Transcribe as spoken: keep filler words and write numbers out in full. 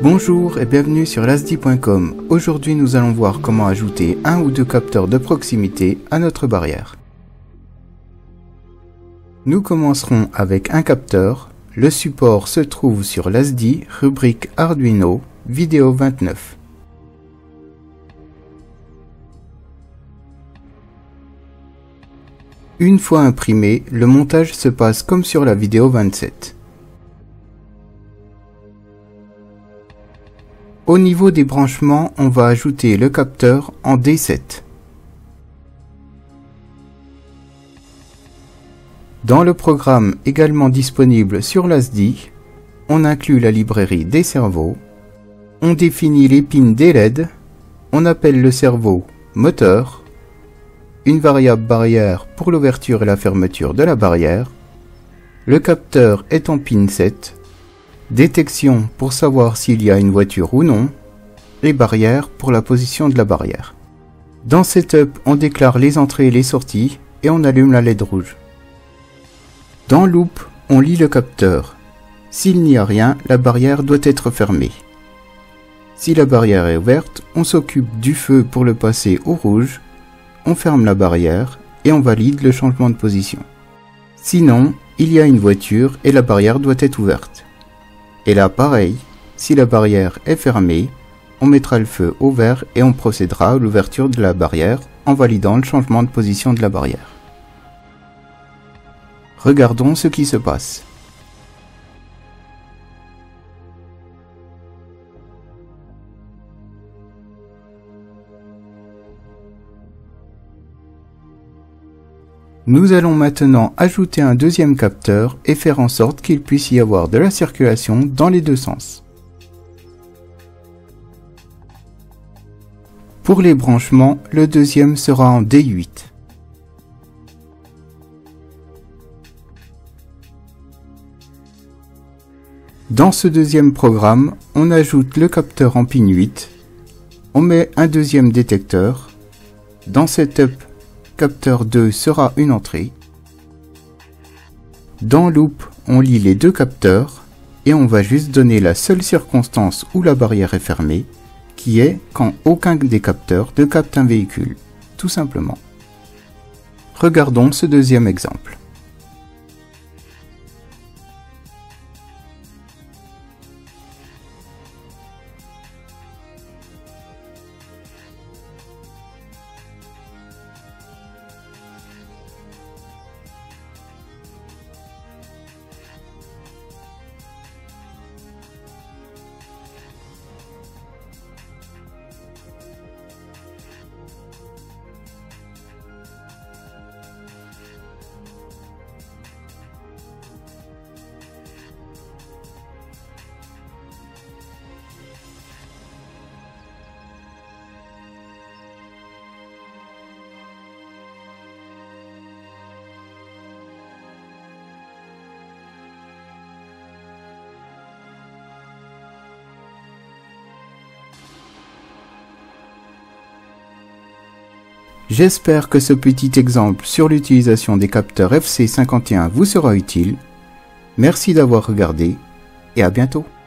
Bonjour et bienvenue sur lasdi point com. Aujourd'hui nous allons voir comment ajouter un ou deux capteurs de proximité à notre barrière. Nous commencerons avec un capteur. Le support se trouve sur lasdi, rubrique Arduino, vidéo vingt-neuf. Une fois imprimé, le montage se passe comme sur la vidéo vingt-sept. Au niveau des branchements, on va ajouter le capteur en D sept. Dans le programme également disponible sur lasdi, on inclut la librairie des cerveaux, on définit les pins des L E D, on appelle le cerveau moteur, une variable barrière pour l'ouverture et la fermeture de la barrière, le capteur est en pin sept, détection pour savoir s'il y a une voiture ou non, et barrière pour la position de la barrière. Dans Setup, on déclare les entrées et les sorties et on allume la L E D rouge. Dans Loop, on lit le capteur. S'il n'y a rien, la barrière doit être fermée. Si la barrière est ouverte, on s'occupe du feu pour le passer au rouge, on ferme la barrière et on valide le changement de position. Sinon, il y a une voiture et la barrière doit être ouverte. Et là, pareil, si la barrière est fermée, on mettra le feu au vert et on procédera à l'ouverture de la barrière en validant le changement de position de la barrière. Regardons ce qui se passe. Nous allons maintenant ajouter un deuxième capteur et faire en sorte qu'il puisse y avoir de la circulation dans les deux sens. Pour les branchements, le deuxième sera en D huit. Dans ce deuxième programme, on ajoute le capteur en pin huit, on met un deuxième détecteur, dans Setup, capteur deux sera une entrée. Dans Loop, on lit les deux capteurs et on va juste donner la seule circonstance où la barrière est fermée, qui est quand aucun des capteurs ne capte un véhicule, tout simplement. Regardons ce deuxième exemple. J'espère que ce petit exemple sur l'utilisation des capteurs F C cinquante et un vous sera utile. Merci d'avoir regardé et à bientôt.